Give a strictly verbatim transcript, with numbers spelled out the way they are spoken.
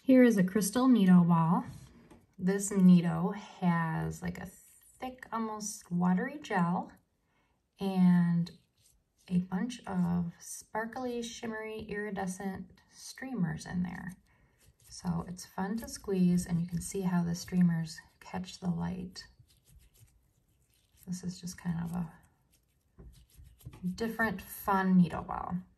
Here is a crystal Nee Doh ball. This Nee Doh has like a thick, almost watery gel and a bunch of sparkly, shimmery, iridescent streamers in there. So it's fun to squeeze, and you can see how the streamers catch the light. This is just kind of a different, fun Nee Doh ball.